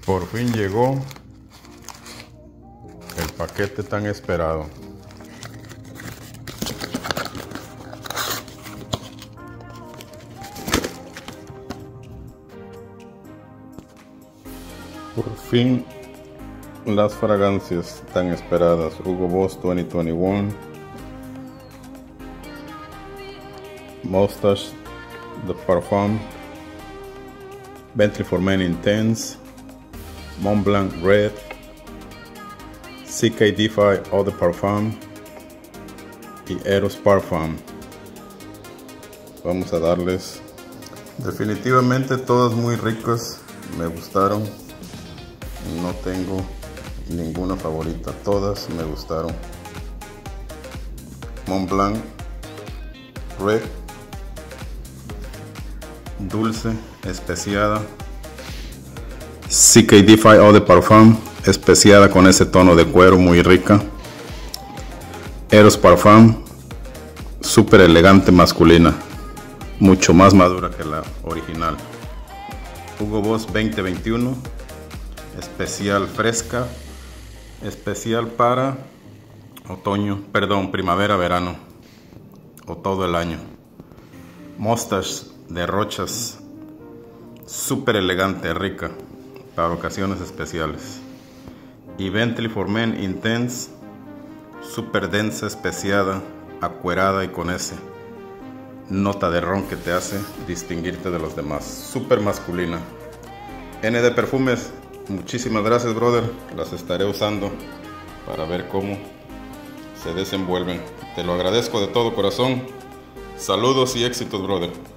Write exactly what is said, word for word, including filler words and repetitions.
Por fin llegó el paquete tan esperado. Por fin las fragancias tan esperadas. Hugo Boss dos mil veintiuno Moustache de Parfum, Bentley for Men Intense, Montblanc Red, C K Defy Eau de Parfum y Eros Parfum. Vamos a darles. Definitivamente todas muy ricas, me gustaron. No tengo ninguna favorita, todas me gustaron. Montblanc Red, dulce, especiada. C K Defy Eau de Parfum, especiada con ese tono de cuero muy rica. Eros Parfum, súper elegante, masculina, mucho más madura que la original. Hugo Boss veinte veintiuno, especial fresca, especial para otoño, perdón, primavera, verano o todo el año. Moustache de Rochas, súper elegante, rica para ocasiones especiales. Y Bentley for Men Intense, súper densa, especiada, acuerada y con ese nota de ron que te hace distinguirte de los demás. Súper masculina. N D Perfumes, muchísimas gracias, brother. Las estaré usando para ver cómo se desenvuelven. Te lo agradezco de todo corazón. Saludos y éxitos, brother.